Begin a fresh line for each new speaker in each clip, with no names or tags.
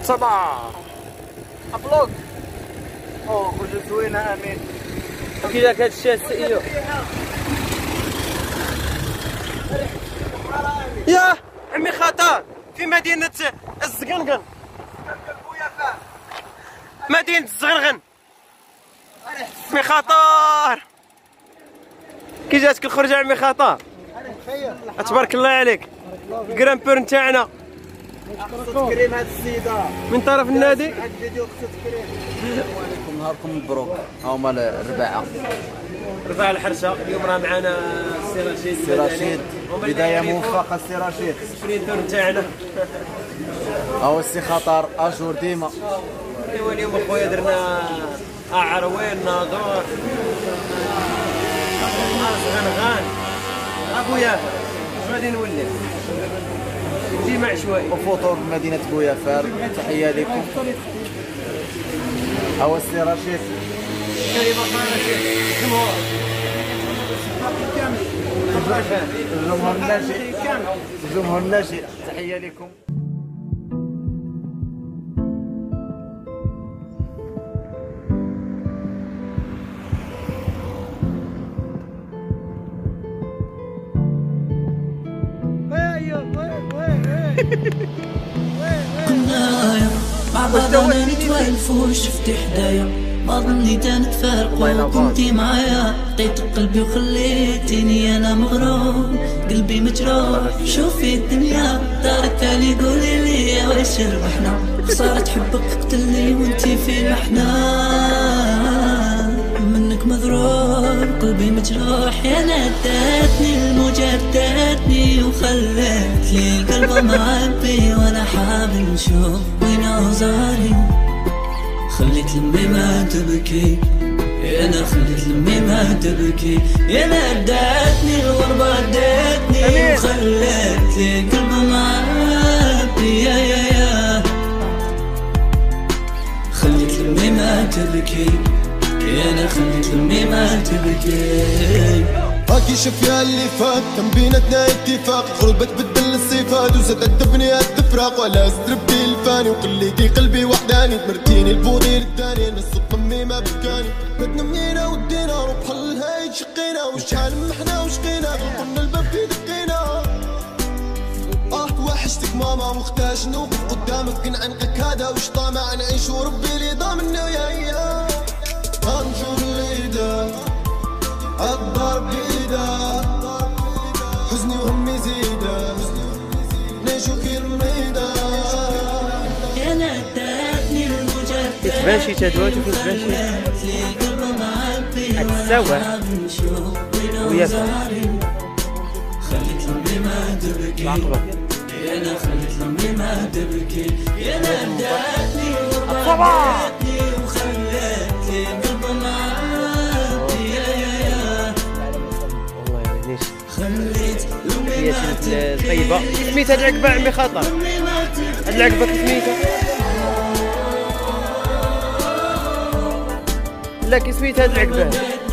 صباح
ابلوك خرجوا زوينه امين.
كي داك هاد الشيء السئيو يا عمي خطر في مدينة الزقنقن، مدينة الزغنغن. عمي خطر كي جاتك الخرجة عمي خطر؟ تبارك الله عليك. الكرامبور نتاعنا
تكريم هاد السيدة
من طرف النادي.
هاد الفيديو خصو تكريم.
السلام عليكم، نهاركم مبروك. هاهما الرباعة
رفاع الحرشة. اليوم راه معنا السي رشيد،
بداية موفقة السي رشيد.
السبرينتور نتاعنا
هاو السي خطر اجور ديما.
ايوا اليوم اخويا درنا عروين ناظور غنغان ابويا. اش غادي نولي ديما عشوائي.
وفطور بمدينة بويافار، تحية لكم. هاو السي رشيد الجمهور الناشئ، الجمهور الناشئ، تحية لكم.
كنا مع بعضنا نتوالفو، شفتي حدايا ما ظنيت نتفارقو. كنتي معايا عطيتك قلبي وخليتيني انا مغروم، قلبي مجروح. شوفي الدنيا دارت علي، قولي لي واش ربحنا؟ خسارة حبك قتلني وانتي في محنا، منك مضرور قلبي مجروح. يا نادتني الموجة ردتني وخلت لي القلب معبي، وانا حابب نشوف وين اوزاري. خليت لمي ما تبكي، انا خليت لمي ما تبكي. يا نادتني الغربة ردتني وخلت لي القلب معبي. يا خليت لمي ما تبكي، انا خليت لمي ما تبكي.
هاكي شوف يا اللي فات، كان بيناتنا اتفاق، غربة تبدل الصفات وزاد عالدفني التفراق. ولا زربتي الفاني وخليتي قلبي وحداني، تمرتيني البوضي للثاني، نص امي ما بكاني. بدنا منينا ودينا روح الهاي شقينا، وشحال محنا وشقينا، قلنا الباب في دقينا. وحشتك ماما ومختاج نوقف قدامك نعنقك، هذا وش طامع نعيش وربي اللي ضامننا. يا هنشوف اللي دا الضرب بيدا، حزني وهمي زيدا، نشوف في الميدا.
يا نادتني المجرد
كتبان شي تدوات وكتبان شي هتساوى ويا
خليت لمي ما تبكي، انا خليت لمي ما تبكي. يا نادتني وربتني وخلت لي قلب معبي.
والله يعنيش
خليت لمي ما تبكي.
طيبة سميتها العقبة عمي خطر. هاد العقبة سميتها لا كي سميتها هاد العقبة.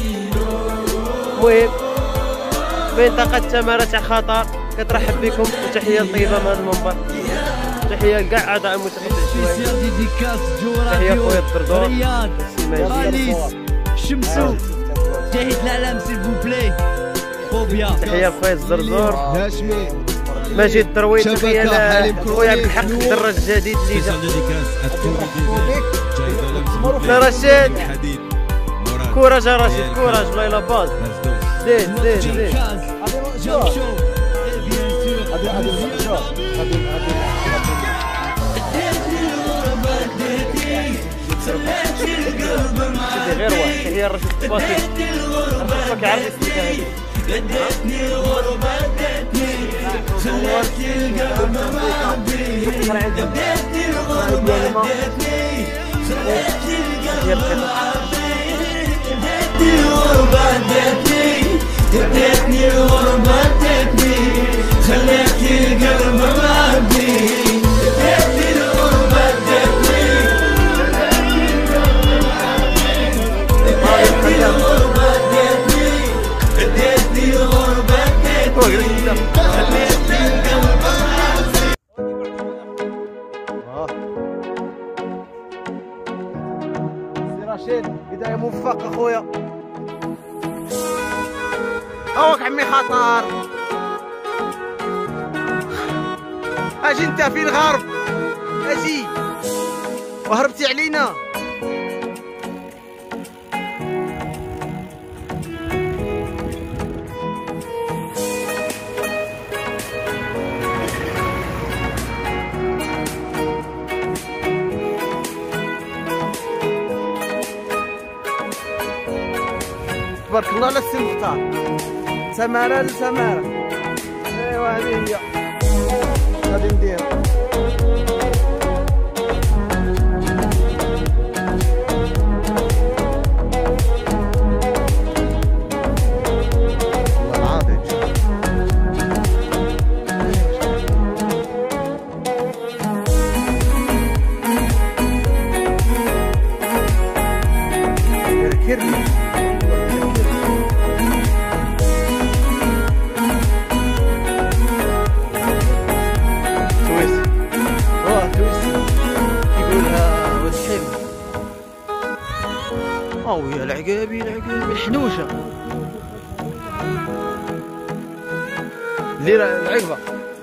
المهم منطقة تمارة تاع خطر كترحب بكم، وتحية طيبة من هذا المنبر. تحية لكاع أعضاء المنتخب العشوائي. تحية خويا الدردور،
رياض، راليس، شمسو، جاهد العلام سيل فو بلاي، فوبيا.
تحية لخويا الزرزور،
هاشمي
مجيد الدرويش. تحية لخويا عبد الحق الدراج الجديد اللي جا. رشيد كوراج رشيد، كوراج والله لا باز. زيد زيد زيد. غير واحد. تحية لرشيد الطباطي، رشيد يعرف يسميتها هذه.
ادتني الغربة ادتني، خلت القلب معبي. ادتني الغربة ادتني، خلت القلب معبي. ادتني الغربة ادتني، ادتني الغربة ادتني، خلت القلب معبي. ادتني الغربة ادتني، ادتني الغربة ادتني، ادتني الغربة ادتني، خليت القلب معبي.
رشيد بداية موفقة اخويا. هاوك عمي خطر. اجي انت في الغرب، اجي وهربتي علينا. تبارك الله على السي مختار. سمارة لسمارة. ايوا هذه هي غادي ندير. والله العظيم كركرني. يا العقابي العقابي الحنوشه اللي العقبه.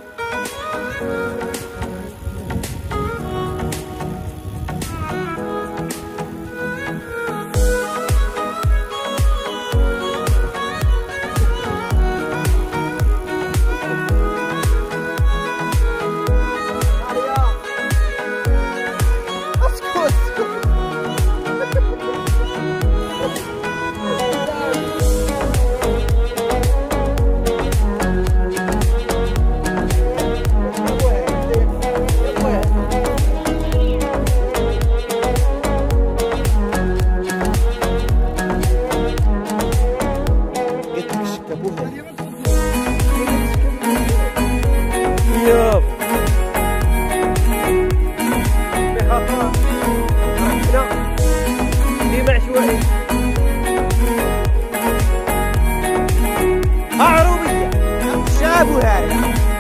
عروبية شابو هاي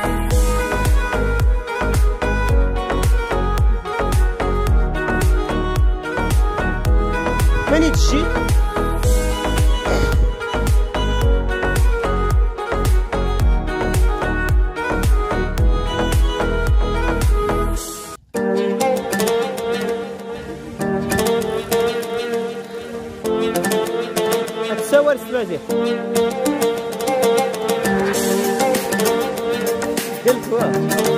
ماني تشي تسوى السماجة قلت